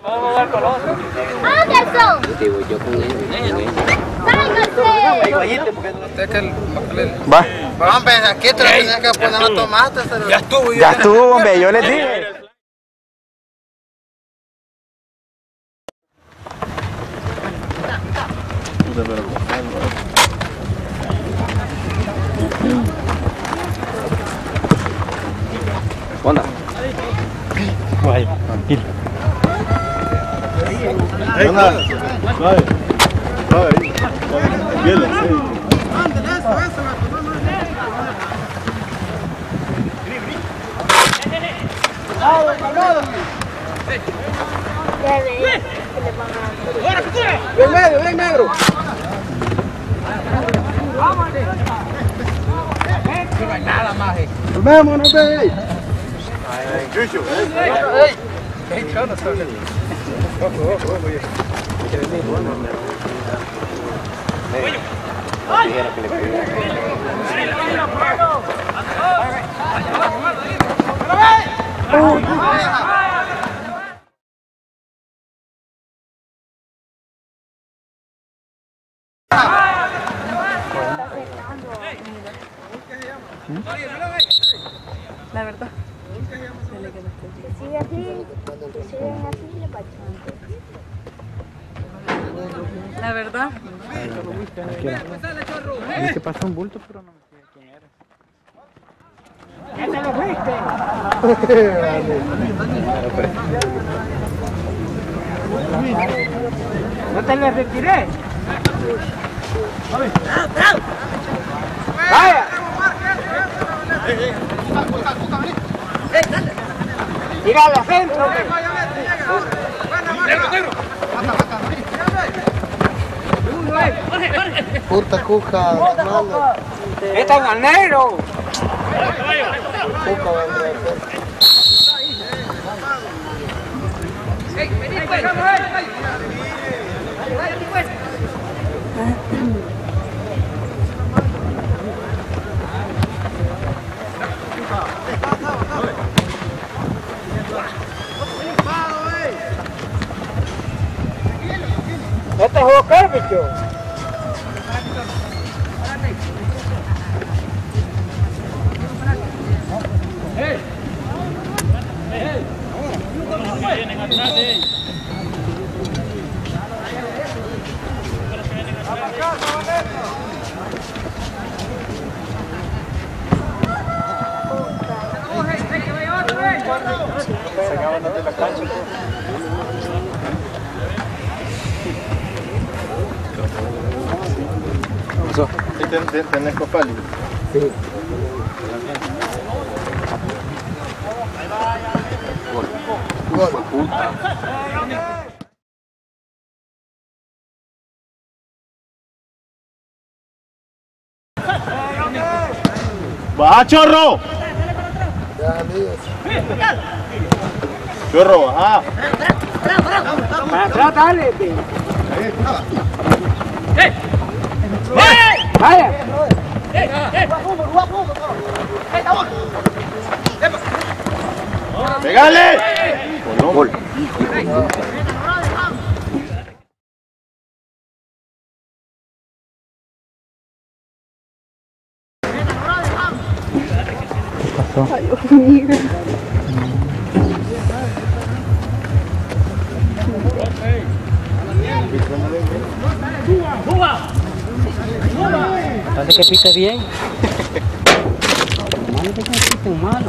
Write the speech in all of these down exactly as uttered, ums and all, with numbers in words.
¡Anderson! Digo yo con él. Va. Hombre, aquí te lo tenías que poner los tomates. Ya estuvo. Ya estuvo, hombre, yo les dije. Onda. Guay, tranquilo. Suave, suave, suave, hielo, sí. Ven medio, ven negro. No hay nada más. Volvemos, no ve. Chucho, La verdad. Sigue así, sigue así, le pacho. La verdad. A mí se pasó un bulto, pero no me sé quién era. ¿Ya te lo fuiste? No te lo retiré. ¡Vaya! ¡Tírale al centro! puta cuca, hermano. ¡Está en el negro! Cuca, hombre. Este juego qué, bicho. Sacándote la cancha. ¿Sí tenés copal? Sí. Gol. Puta. ¡Va, chorro! Chorro, baja. Para atrás, dale. ¡Vaya! ¡Pégale! Gol. Ay, Dios mío. Dale que pite bien. Malo que pite malo.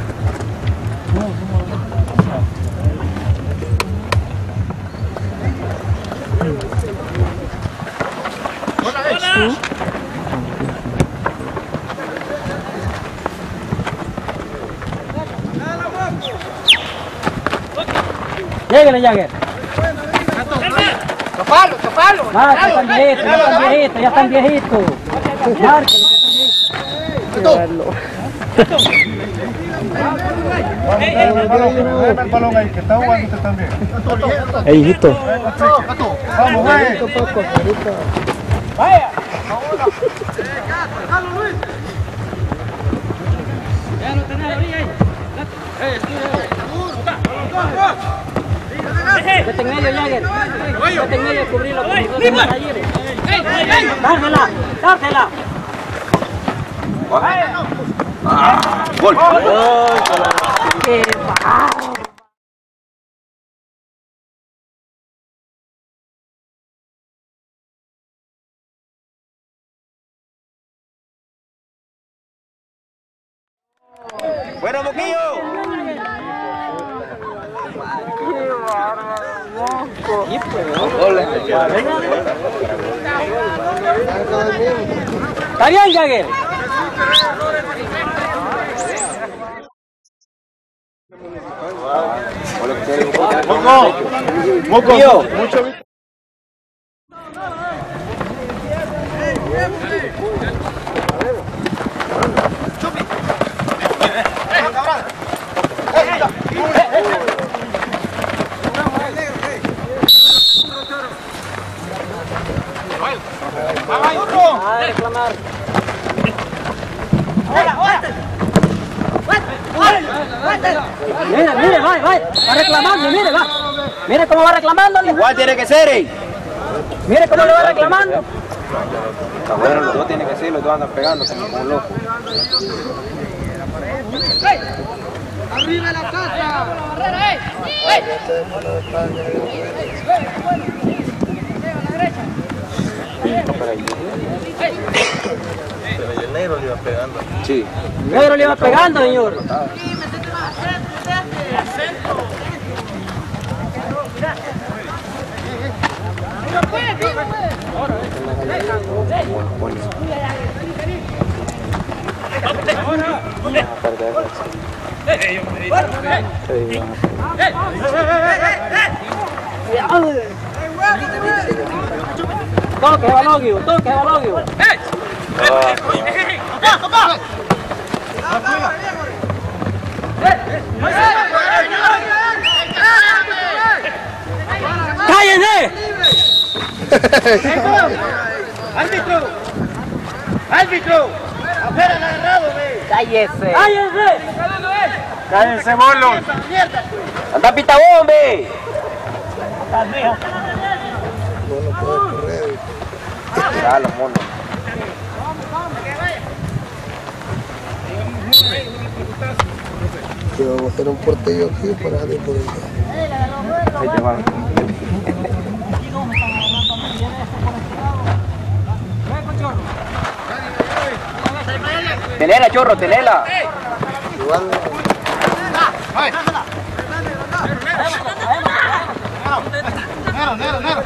Lléguele, Jagger. ¡Topalo, topalo! Ah, ya están viejitos, ya están viejitos, ya están viejitos. Márquelo, Déjame el balón ahí, que está jugando usted también. Ey, hijito. Vamos, güey. ¡Vaya! Ya lo tenés a la orilla ahí. Vete en medio, Jagger. Vete en medio y cubrirlo. Dársela, dársela. Ah, gol. ¡Qué bajo! Bueno, Moquillo. Está bien, Jagger. Moco, Moco, mucho. A reclamar. Mira, mire, va, va, va reclamando, mire, va. Mire cómo va reclamándole. Igual tiene que ser, eh. Mire cómo le va reclamando. Está bueno, los dos tienen que ser, los dos andan pegando como un loco. ¡Arriba la casa! Pero el negro le iba pegando. Sí. El negro le iba pegando, señor. Toque, balogio, toque, balogio. ¡Cállense! ¡Árbitro! ¡Árbitro! ¡Afuera el agarrado, ve! ¡Cállese! ¡Cállense! ¡Cállense, bolos! ¡Anda, pita bombe! Ya, los monos. Que vamos a hacer un portillo aquí para salir por el Ahí te van. Tenela, chorro, tenela. igual. Nero, Nero, Nero.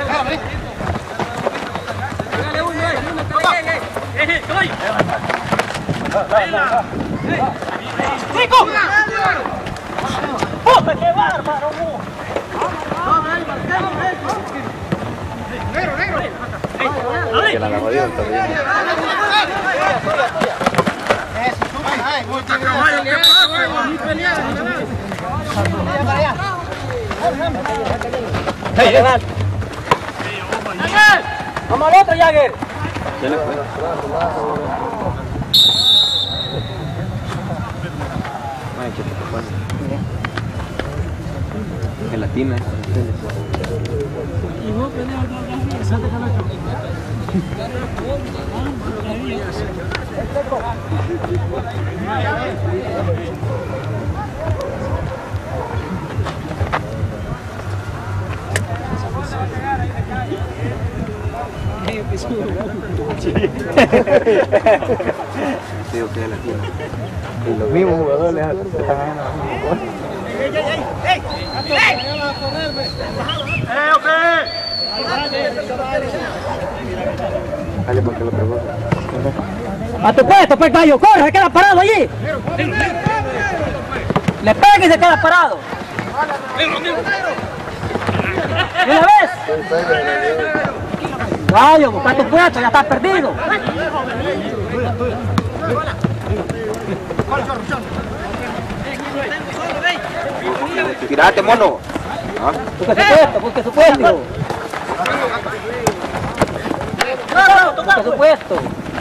¡Chico! ¡Puta, qué bárbaro! Negro, negro. Que la lavadilla está bien. Eso, suban, ay, muy bien. ¡Vamos al otro, Jagger! Ay, ¿qué te pasa? Gelatina. Digo que gelatina. Y los mismos jugadores están ganando. ¡Eh, ok! Dale porque lo pregunto. ¡A tu puesto, pues, gallo! ¡Corre! ¡Se queda parado allí! ¡Le pega y se queda parado! ¿Y una vez? Gallo, busca tu puesto, ya estás perdido. Tirate, mono. ¿Ah? Busque su puesto, busque su puesto. Busque su puesto.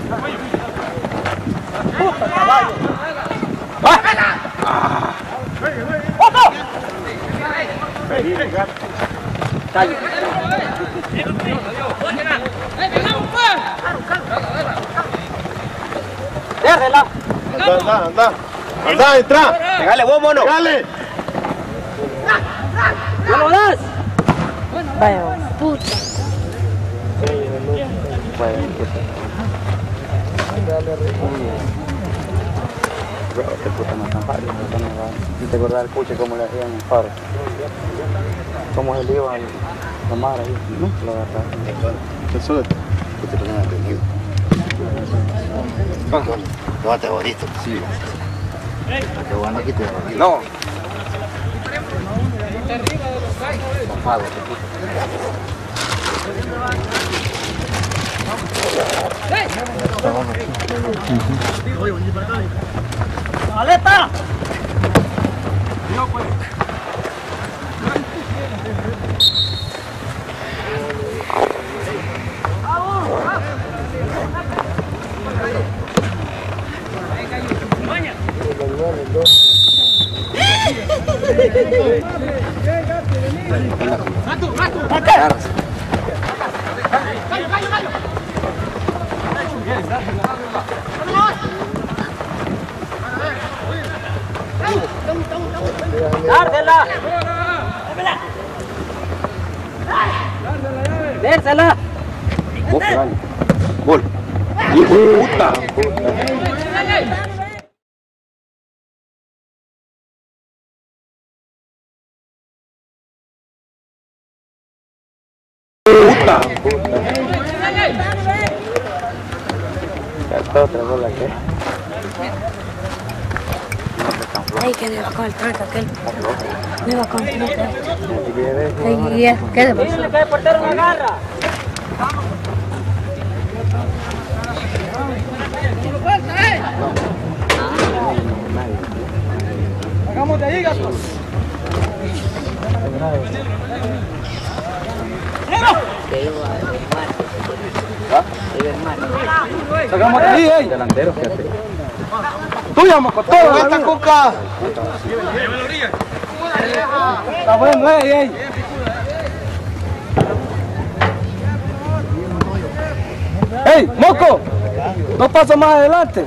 Puta, caballo. ¡Ah! Déjela. Anda, anda, anda. Anda, entra. Pegale vos, mono. Pegale. ¿No lo das? Vaya, puta. Este puta no tan fácil, no te acordás del puche como le hacían en Faro. Cómo él iba a la mar ahí, ¿no? Lo agarraba. ¿Qué soy? Puche tenía aprendido. No te jodiste. Sí. Qué bueno aquí te jodiste. No. Mojado, este puche. ¡Aleta! ¡Dársela! ¡Dérsela! Vos pegale. Gol. ¡Hijo de puta! Puta. Esta otra bola que. Ay, que me va con el tranca aquel. Me va con el tranca. Ay, ya, ¿qué le pasa? Dile que el portero no agarra. Hagamos de ahí, gatos. Sacamos de ahí, eh. Delantero, fíjate. Tuya, moco, todo. ¡Esta cuca! Está bueno, ey, ey. ¡Ey, moco! No pasa más adelante.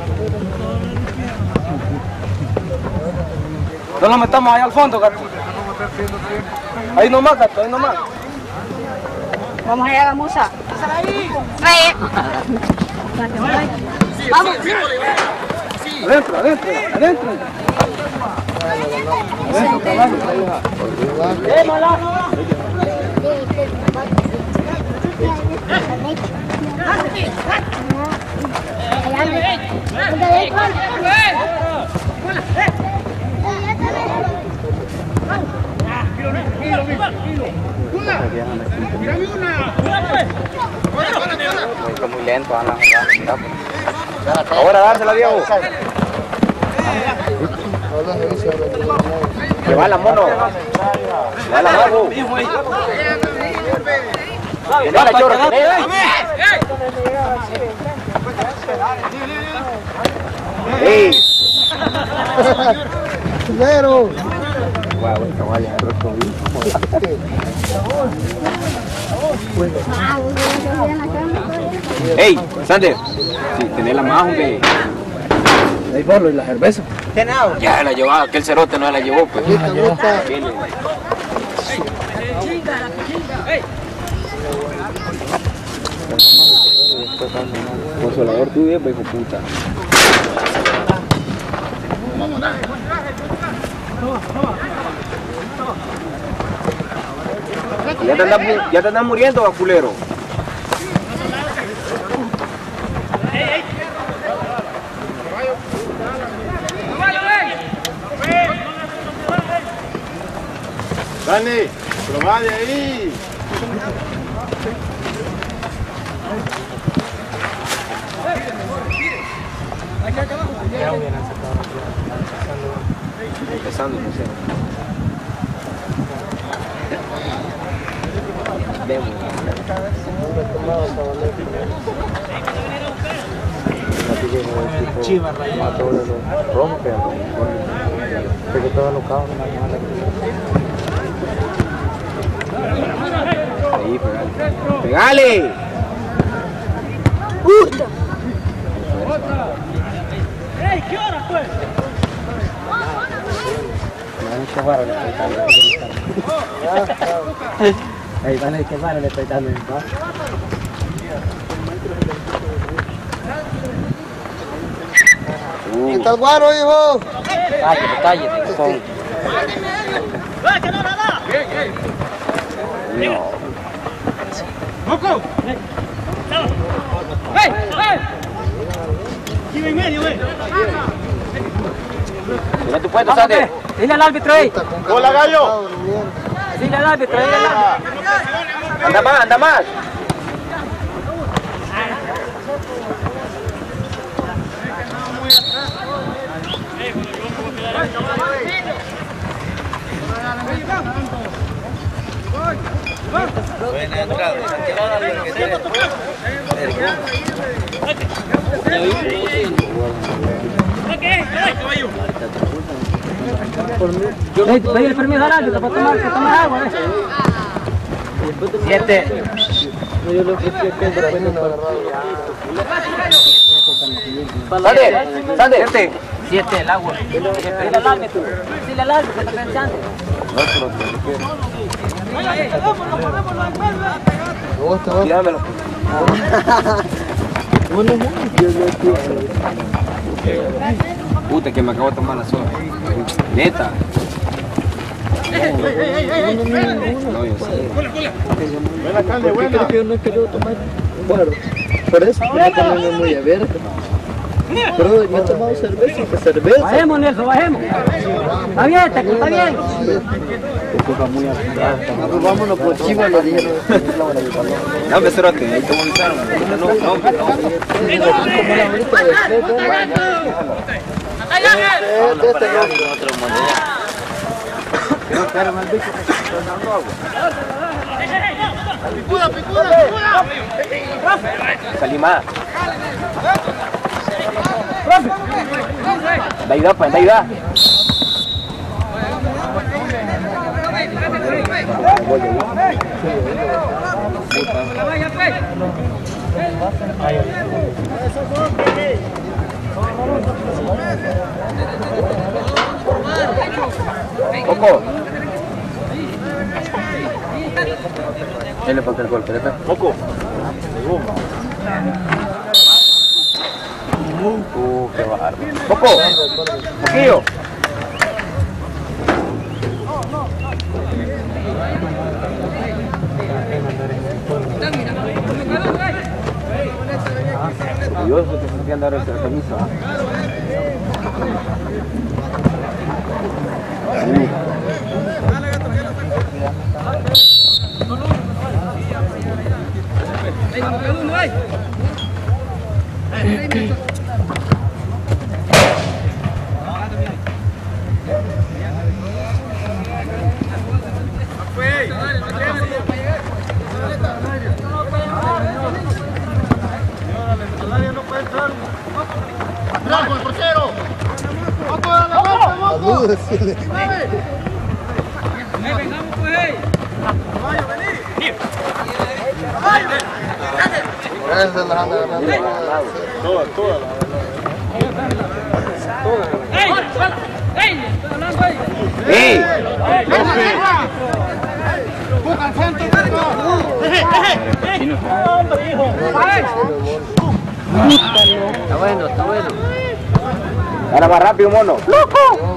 No lo metamos ahí al fondo, gato. Ahí nomás, gato, ahí nomás. Vamos allá a la musa. Ahí. Vamos. Adentro, adentro, adentro. Adentro, caballo. ¡Démala! Está muy lento, Ana. Ahora dársela, viejo. Llévala, mono. Llévala, mono. Llévala, chorro. ¡Ey! ¡Primero! Guau, el caballo, el rostro ¡Ey, Sander! Si tenés la más, hombre. Ahí Pablo, y la cerveza. Ya se la llevaba, aquel cerote no se la llevó, pues. Consolador tuyo, hijo de puta. Ya te andas, mu- ya te andas muriendo, va, culero. Dani, pero va de ahí. Empezando, no sé. Chivas rayadas. Rompe, porque todos los cabos no van a Ahí, pegale. ¡Pegale! Puta. ¡Ey, qué hora, pues! Ahí van a ir que le estoy dando el paso. ¿Qué tal, guaro, hijo? Cállate, cállate, con... ¡Que no, nada! No. ¡Moco! ¡Ey! ¡Ey! ¡Aquí en medio, güey! Mira tu puesto, Sande. Dile al árbitro ahí. ¡Hola, gallo! Dile al árbitro, dile al árbitro. Anda más, anda más. Buena entrada, Pedí el permiso al árbitro para tomar, para tomar agua, eh. Siete. Sande, Sande. Siete. Siete, el agua. Dile al árbitro. Dile al árbitro que está pensando. Tíramelo. Puta, que me acabo de tomar la soda. Neta. No, yo sé. Buena, Cande, buena. Yo no he querido tomar. Bueno, por eso yo también me voy a ver. Pero yo he tomado cerveza, que cerveza. Bajemos, Nelson, bajemos. Está bien, está bien. Pues vámonos por Chiva, le dijeron. No, hombre, cerote, ahí te movilizaron. No, no, hombre, no. ¡Picuda, picuda, picuda! Salí más. Da ayuda, pues, da ayuda. Poco. Él le falta el golpe, ¿verdad? Poco. Uh, qué bárbaro. Poco. Poquillo. Dios, que se querían dar el permiso. ¡Atrás con el portero! ¡Vamos a la vuelta, vamos! ¡Vengamos, pues! ¡Caballo, vení! ¡Caballo! Esa es la anda ganando. Toda, toda la ¡Ey! ¡Ey! ¡Estoy hablando ahí! ¡Ey! ¡Busca al centro! ¡Deje! ¡Deje! ¡Hombre, hijo! Está bueno, está bueno. Ahora más rápido, mono. ¡Loco!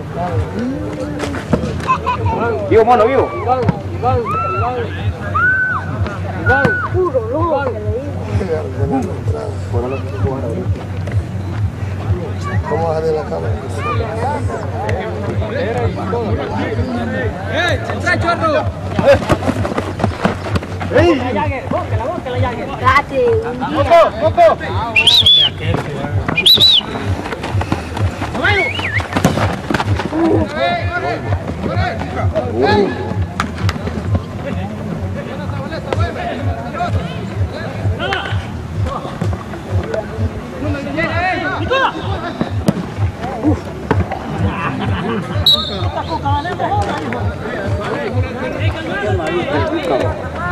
Vivo, mono, vivo. Iván, Iván, Iván. Iván, puro loco que le digo. ¿Cómo vas a de la cámara? ¡Ey! ¡Entra, chorro! La Jagger, bóquela, bóquela, Jagger. Date, ¡Poco, poco! Qué malito el Cuca.